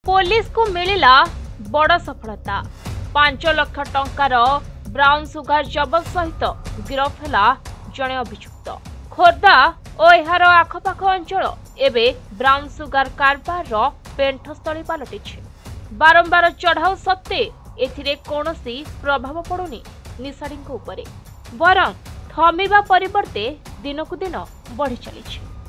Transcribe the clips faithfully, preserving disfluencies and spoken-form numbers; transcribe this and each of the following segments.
Police को मिलिला बड़ सफलता। पांच लाख टंकार ब्राउन सुगार जबत सहित गिरफ है जड़े अभियुक्त। खोर्धा और यार आखपाख अंचल एवं ब्राउन सुगार कारबार पेंठस्थली पलटि। बारंबार चढ़ाऊ सत्ते एथिरे कौनसी प्रभाव पड़ुनी निशाड़ी उपरे, बरं थमिबा परिवर्ते दिनकु दिन बढ़ी चली।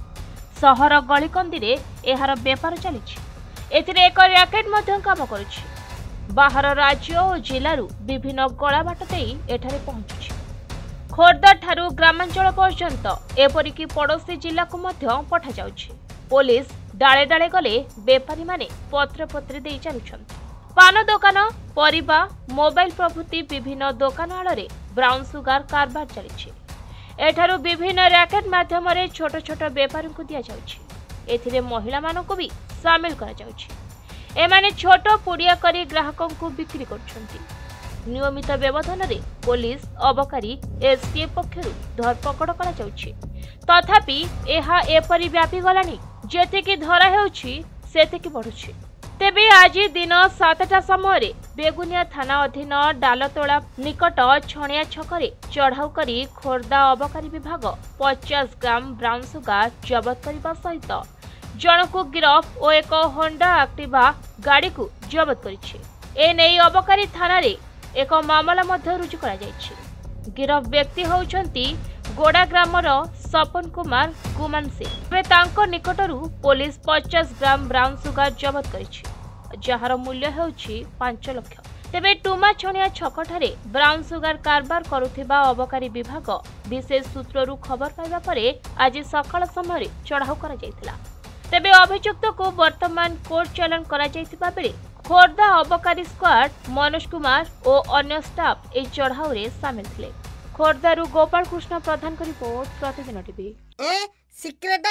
सहर गलिकंदी एहार बेपार चली। एथिरे एक रैकेट मध्य काम करुछि। बाहर राज्य और जिलू विभिन्न गलाबाट देई एठारे पहुंचुछि। खोर्धा ठारू ग्रामांचल पर्यंत एपरिकी पड़ोशी जिला को मध्य पठा जाउछि। पुलिस डाले डाले गले बेपारी माने पत्र पत्र देई चलुछन्ति। पान दुकान, परिबा, मोबाइल प्रभृति विभिन्न दुकान आड़े ब्राउन सुगार कारबार चली। एठारू विभिन्न रैकेट माध्यम छोट छोट बेपारी को दिया जाउछि। एथिरे महिला मानक भी सामिल करा जाउछि। एमाने छोट पुड़िया करी ग्राहकों को बिक्री करछन्ति। नियमित व्यवधान रे पुलिस अबकारी एसटीएफ पक्षरु धरपकड़ करा जाउछि। तथापि एहा एपरि व्यापी गलानी जेतेकी धरा हेउछि सेतेकी बढ़ुछि। तेबे आज दिन सातटा समय बेगुनिया थाना अधीन डालतोला निकट छणिया छकरे चढ़ाऊ करी खोर्धा अबकारी विभाग पचास ग्राम ब्राउन सुगार जबत करने सहित जनकु गिरफ और एक होंडा एक्टिवा गाड़ी को जबत करिछि। एने अबकारी थाना रे एक मामला मध्य रुजु करा जाइछि। गिरफ व्यक्ति होउछन्ति गोड़ा ग्रामर सपन कुमार गुमान सिंह। तांको निकटरू पुलिस पचास ग्राम ब्राउन सुगार जबत करिछि, जार मूल्य हेउछि पांच लाख। तेबे टुमा छणिया छकठारे ब्राउन सुगार कारबार करुथिबा अबकारी विभाग विशेष सूत्ररू खबर पाइबा परे आज सकाळ समय चढ़ाऊ करा जायतिला। तेबे अभियुक्त को वर्तमान कोर्ट चालान करा जायतिबा बेले खोर्धा अबकारी स्क्वाड मनोज कुमार और अन्य स्टाफ ए चढ़ाऊ रे शामिल थिले। खोर्धारू गोपाल कृष्ण प्रधान को रिपोर्ट, प्रतिदिन टीवी। ए सिक्रेट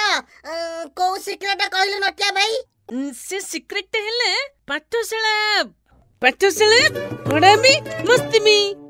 को सिक्रेट कहलु नटिया भाई? से सिक्रेट हेले पाठशाला पाठशाला पढ़ामी मस्ती में